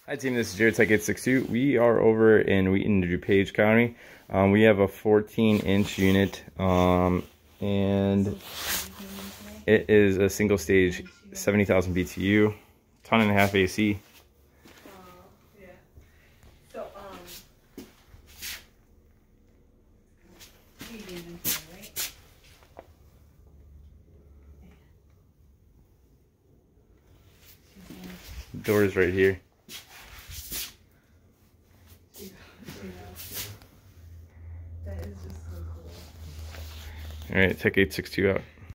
Hi team, this is Jared Tech 862. We are over in Wheaton, DuPage County. We have a 14-inch unit, and it is a single stage 70,000 BTU, ton and a half AC. Yeah. So, right? Doors right here. That is just so cool. All right, Tech 862 out.